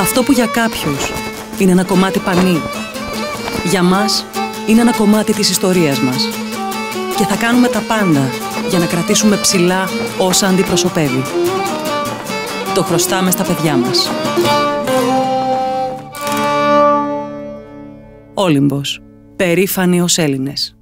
Αυτό που για κάποιους είναι ένα κομμάτι πανί, για μας είναι ένα κομμάτι της ιστορίας μας. Και θα κάνουμε τα πάντα για να κρατήσουμε ψηλά όσα αντιπροσωπεύει. Το χρωστάμε στα παιδιά μας. Όλυμπος. Περήφανοι ως Έλληνες.